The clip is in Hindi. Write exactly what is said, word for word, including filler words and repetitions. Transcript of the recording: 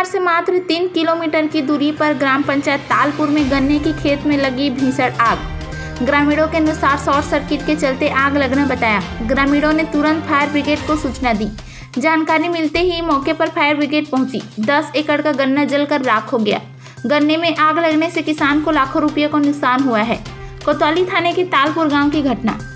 बिहार से मात्र तीन किलोमीटर की दूरी पर ग्राम पंचायत तालपुर में गन्ने की खेत में लगी भीषण आग। ग्रामीणों के अनुसार शॉर्ट सर्किट के चलते आग लगना बताया। ग्रामीणों ने तुरंत फायर ब्रिगेड को सूचना दी। जानकारी मिलते ही मौके पर फायर ब्रिगेड पहुंची। दस एकड़ का गन्ना जलकर राख हो गया। गन्ने में आग लगने से किसान को लाखों रुपये का नुकसान हुआ है। कोतवाली थाने के तालपुर गांव की घटना।